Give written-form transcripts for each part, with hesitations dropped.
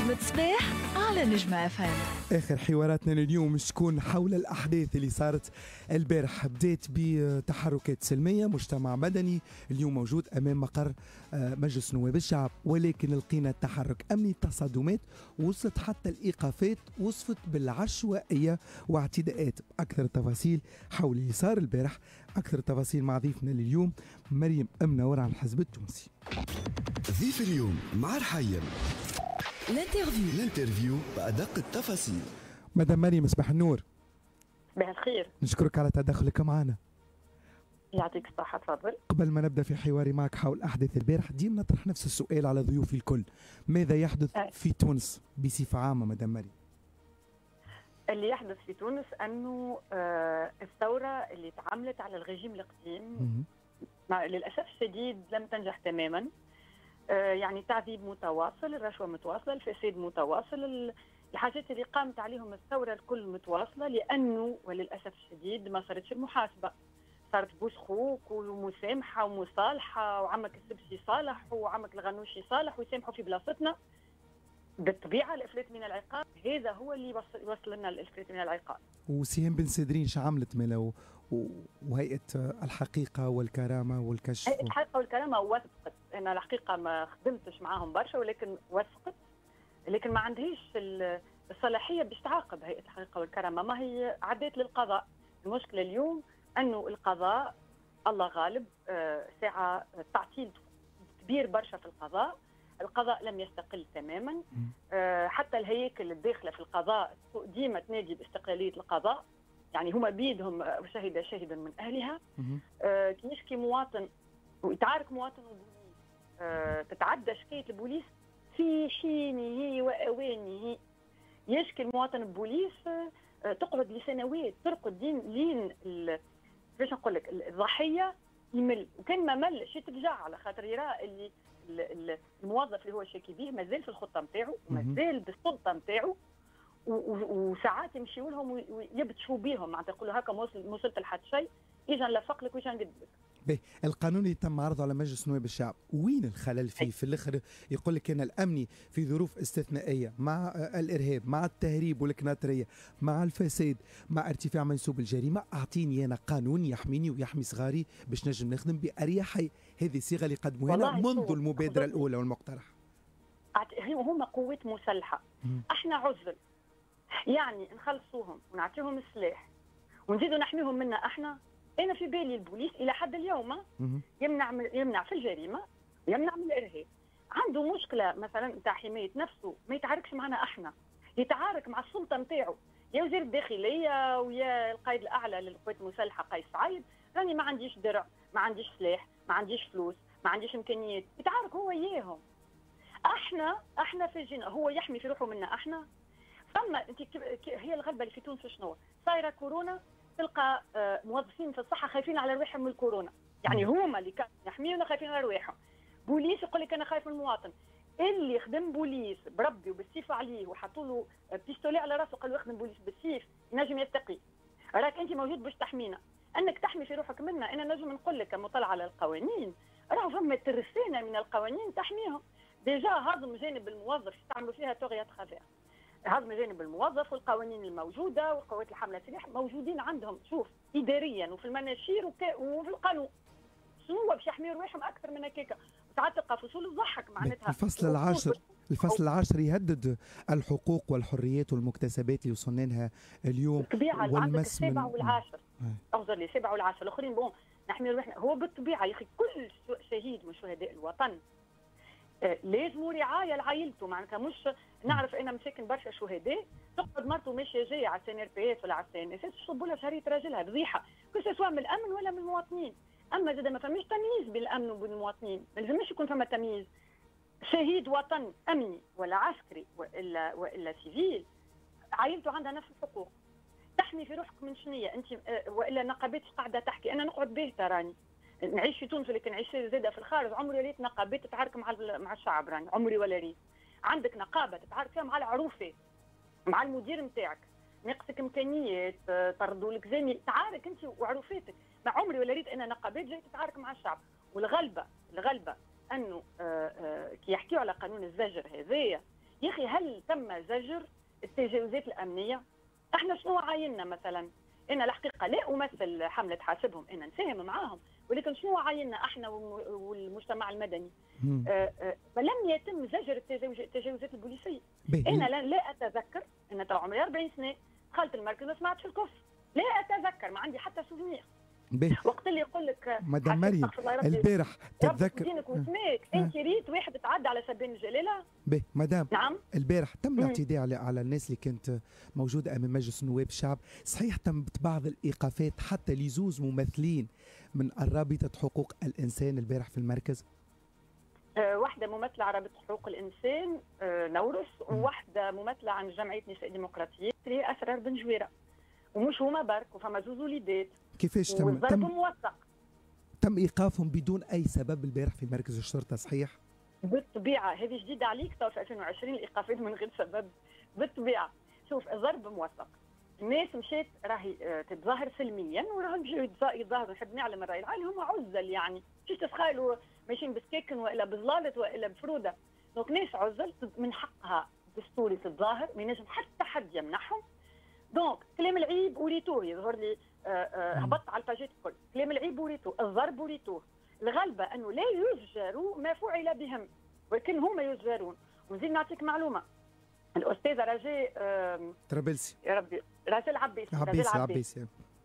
نجمة صباح على نجمة FM. آخر حواراتنا لليوم تكون حول الأحداث اللي صارت البارح. بدأت بتحركات سلمية، مجتمع مدني اليوم موجود أمام مقر مجلس نواب الشعب، ولكن لقينا تحرك أمني، تصادمات وصلت حتى الإيقافات وصفت بالعشوائية واعتداءات. أكثر التفاصيل حول اللي صار البارح، أكثر التفاصيل مع ضيفنا لليوم مريم منور عن الحزب التونسي. ضيف اليوم مع رحيم الانترفيو بأدق التفاصيل. مدام مريم صباح النور. صباح الخير. نشكرك على تدخلك معنا. يعطيك الصحة، تفضل. قبل ما نبدأ في حواري معك حول أحداث البارح، ديما نطرح نفس السؤال على ضيوفي الكل: ماذا يحدث في تونس بصفة عامة مدام مريم؟ اللي يحدث في تونس أنه الثورة اللي تعاملت على الرجيم القديم للأسف الشديد لم تنجح تماما. يعني تعذيب متواصل، الرشوة متواصلة، الفساد متواصل، الحاجات اللي قامت عليهم الثورة الكل متواصلة، لأنه وللأسف الشديد ما صارتش المحاسبة. صارت بوس خوك ومسامحة ومصالحة، وعمك السبسي صالح وعمك الغنوشي صالح ويسامحوا في بلاصتنا. بالطبيعة الإفلات من العقاب، هذا هو اللي وصل لنا الإفلات من العقاب. وسهام بن سدرين شعملت ملا وهيئة الحقيقة والكرامة والكشف؟ هيئة الحقيقة والكرامة وثقت. أنا الحقيقة ما خدمتش معاهم برشا، ولكن وثقت، لكن ما عندهاش الصلاحية باش تعاقب هيئة الحقيقة والكرامة. ما هي عدات للقضاء. المشكلة اليوم أنه القضاء الله غالب، ساعة تعطيل كبير برشا في القضاء. القضاء لم يستقل تماما. حتى الهياكل الداخلة في القضاء ديما تنادي باستقلالية القضاء. يعني هما بيدهم شهد شاهد من أهلها. كي يشكي مواطن ويتعارك مواطن وبوليس، تتعدى شكاية البوليس في حينه وأوانه. يشكي المواطن البوليس، تقعد لسنوات، ترقد لين كيفاش نقول لك الضحية يمل، وكان ما ملش يترجع على خاطر يرى اللي الموظف اللي هو شاكي به مازال في الخطة نتاعو ومازال بالسلطة نتاعو، وساعات يمشيوا لهم ويبتشوا بهم، معناتها يقولوا هكا ما وصلت لحد شيء، اجا نلفق لك واجا نقد لك. القانون اللي تم عرضه على مجلس نواب الشعب وين الخلل فيه؟ في الاخر يقول لك ان الامني في ظروف استثنائيه، مع الارهاب، مع التهريب والكناتريه، مع الفساد، مع ارتفاع منسوب الجريمه. اعطيني انا قانون يحميني ويحمي صغاري باش نجم نخدم باريحيه. هذه الصيغه اللي قدموها لنا منذ المبادره الاولى والمقترح. هما قوات مسلحه، احنا عزل، يعني نخلصوهم ونعطيهم السلاح ونزيدوا نحميهم منا احنا. أنا في بالي البوليس إلى حد اليوم يمنع في الجريمة ويمنع من الإرهاب. عنده مشكلة مثلا نتاع حماية نفسه، ما يتعاركش معنا احنا، يتعارك مع السلطة نتاعو، يا وزير الداخلية ويا القائد الأعلى للقوات المسلحة قيس سعيد. راني ما عنديش درع، ما عنديش سلاح، ما عنديش فلوس، ما عنديش إمكانيات، يتعارك هو إياهم. احنا في الجنة، هو يحمي في روحه منا احنا. ثم هي الغلبة اللي في تونس شنو؟ صايرة كورونا، تلقى موظفين في الصحه خايفين على رواحهم من الكورونا، يعني هما اللي كانوا يحميونا خايفين على رواحهم. بوليس يقول لك انا خايف من المواطن. اللي يخدم بوليس بربي وبالسيف عليه وحطوا له بيستولي على راسه قالوا يخدم بوليس بالسيف ينجم يتقي. راك انت موجود باش تحمينا، انك تحمي في روحك منا. انا نجم نقول لك مطلع على القوانين، راهو فما ترسانه من القوانين تحميهم. ديجا هضم جانب الموظف يستعملوا فيها توغيات خفيف، هضم جانب الموظف والقوانين الموجوده والقوات الحامله السلاح موجودين عندهم. شوف اداريا وفي المناشير وفي القانون شنو باش يحميوا رواحهم اكثر من هكاك. ساعات تلقى فصول تضحك معناتها. الفصل العاشر يهدد الحقوق والحريات والمكتسبات اللي وصلنا لها اليوم. بالطبيعه عندك السابع والعاشر، اعذر لي السابع والعاشر الاخرين بون نحمي رواحنا. هو بالطبيعه يا اخي كل شهيد من شهداء الوطن لازم رعايه لعائلته. معناتها مش نعرف انا مساكن برشا شهداء تقعد مرته ماشيه جايه على السي ان ار بي اس ولا على السي ان اس اس تصب لها شهريه راجلها بضيحه، سواء من الامن ولا من المواطنين. اما زاد ما فماش تمييز بين الامن وبين المواطنين، ما لازمش يكون فما تمييز. شهيد وطن امني ولا عسكري والا سيفيل، عائلته عندها نفس الحقوق. تحمي في روحك من شنية انت والا نقابات قاعده تحكي. انا نقعد باهته راني نعيش في تونس ولكن نعيش زاده في الخارج، عمري وليت نقابات تتعارك مع الشعب، راني عمري ولا ريت. عندك نقابه تتعارك فيها مع العروفه، مع المدير نتاعك، ناقصك امكانيات، طردوا لك زميل، تعارك انت وعروفاتك. ما عمري ولا ريت انا نقابات جاي تتعارك مع الشعب. والغلبه انه كي يحكيوا على قانون الزجر هذايا يا اخي هل تم زجر التجاوزات الامنيه؟ احنا شنو عايننا مثلا؟ انا الحقيقه لا امثل حمله حاسبهم، انا نساهم معاهم، ولكن شنو عايننا احنا والمجتمع المدني؟ فلم يتم زجر التجاوزات البوليسيه. انا لا اتذكر ان تو عمري 40 سنه دخلت المركز ما سمعتش الكف، لا اتذكر، ما عندي حتى سوفينير. وقت اللي يقول لك مدام مريم البارح تتذكر دينك وسماك انت ريت واحد تعدى على سبيل الجلاله. باهي مدام، نعم البارح تم الاعتداء على الناس اللي كانت موجوده امام مجلس نواب الشعب، صحيح تمت بعض الايقافات حتى لزوز ممثلين من رابطه حقوق الانسان البارح في المركز؟ واحده ممثله على رابطه حقوق الانسان نورس، وواحده ممثله عن جمعيه نساء ديمقراطيه اللي هي اسرار بن جويره، ومش هما برك وفما زوز وليدات. كيفاش تم ايقافهم بدون اي سبب البارح في مركز الشرطه صحيح؟ بالطبيعه هذه جديده عليك، تو في 2020 الايقافات من غير سبب بالطبيعه. شوف الضرب موثق، الناس مشات راهي تتظاهر سلميا وراهم يجوا يتظاهروا، نحب نعلم الراي العام هم عزل، يعني مش تتخيلوا ماشيين بسكاكن والا بزلالط والا بفروده، دونك ناس عزل من حقها دستوري تتظاهر، ما ينجم حتى حد يمنعهم. دونك كلام العيب وريتوه، يظهر لي هبطت على الباجيت الكل، كلام العيب وريتوه، الضرب وريتوه، الغلبه انه لا يزجروا ما فعل بهم ولكن هم يزجرون. ونزيد نعطيك معلومه، الاستاذه رجاء طرابلسي، يا ربي رجاء العباسي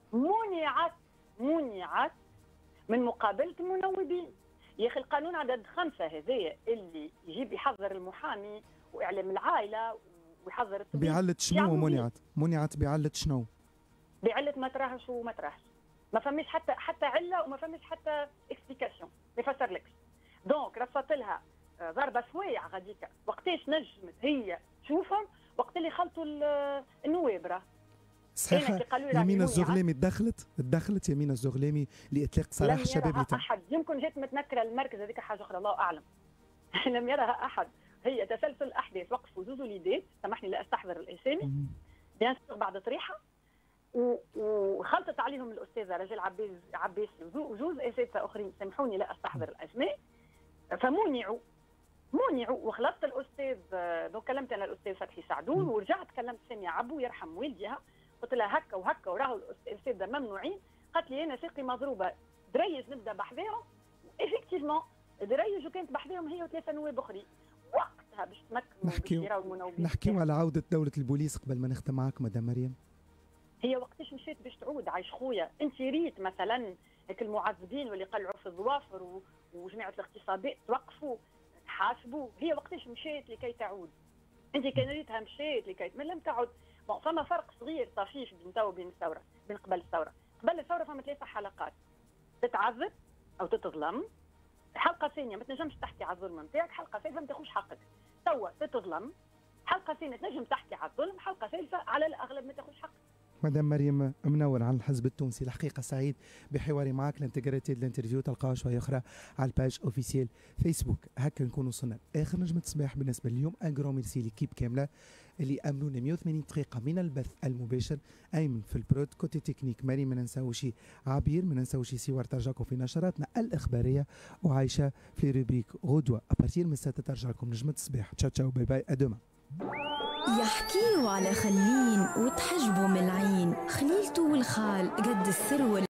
منعت من مقابله المنوبين. يا اخي القانون عدد 5 هذايا اللي يجيب يحضر المحامي واعلام العائله ويحضر الطبيب، بعلة شنو منعت بعلة شنو؟ بعلة ما تراهش وما تراهش، ما فماش حتى عله وما فماش حتى اكسبليكاسيون ما يفسرلكش. دونك رصت لها ضربه سوايع غاديكا، وقتاش نجمت هي تشوفهم؟ وقت اللي خلطوا النواب راه صحيح. يمين الزغلامي تدخلت يمين الزغلامي لاطلاق سراح الشباب. لم يرها احد، يمكن جات متنكره المركز هذيك حاجه اخرى الله اعلم. لم يرها احد، هي تسلسل احداث، وقفوا زوز وليدات، سامحني لا استحضر الاسامي بيان سور بعد طريحه، وخلطت عليهم الاستاذه رجال عباسي وجوز اساتذه اخرين، سامحوني لا استحضر الاسماء، فمنعوا وخلطت الاستاذ. دونك كلمت انا الاستاذ فتحي سعدون، ورجعت كلمت ساميه عبو يرحم والديها، قلت لها هكا وهكا وراهو الاستاذه ممنوعين. قالت لي انا ساقي مضروبه، دريج نبدا بحذاهم، افكتيفمون دريج وكانت بحذاهم هي وثلاثه نواب اخرين. وقتها باش تمكنوا نحكيو على عوده دوله البوليس قبل ما نختم معك مدام مريم. هي وقتاش مشيت باش تعود عايش خويا؟ انت ريت مثلا هيك المعذبين واللي قلعوا في الظوافر وجماعه الاغتصابات توقفوا تحاسبوا، هي وقتاش مشيت لكي تعود؟ انت كان ريتها مشيت لكي ما لم تعد. بون فما فرق صغير طفيف بين تو وبين الثوره، بين قبل الثوره. قبل الثوره فما 3 حلقات، تتعذب او تتظلم، حلقه ثانيه ما تنجمش تحكي على الظلم نتاعك، حلقه ثالثه ما تاخذش حقك. توا تتظلم، حلقه ثانيه تنجم تحكي على الظلم، حلقه ثالثه على الاغلب ما تاخذش حقك. مدام مريم منور عن الحزب التونسي، الحقيقه سعيد بحواري معك. الانتجريتي الانترفيو تلقاها شويه اخرى على الباج اوفيسيال فيسبوك. هكا نكون وصلنا لاخر نجمه الصباح بالنسبه لليوم. ان جرون ميرسي ليكيب كامله اللي امنونا 180 دقيقه من البث المباشر. ايمن في البرود، كوتي تكنيك مريم، ما ننساوش عبير، ما ننساوش سوار ترجعكم في نشراتنا الاخباريه، وعايشه في روبريك غدوه ابارتير من 6 ترجع لكم نجمه الصباح. تشاو تشاو باي باي ادوما. يحكيوا على خلين وتحجبوا من العين، خليلته والخال قد السر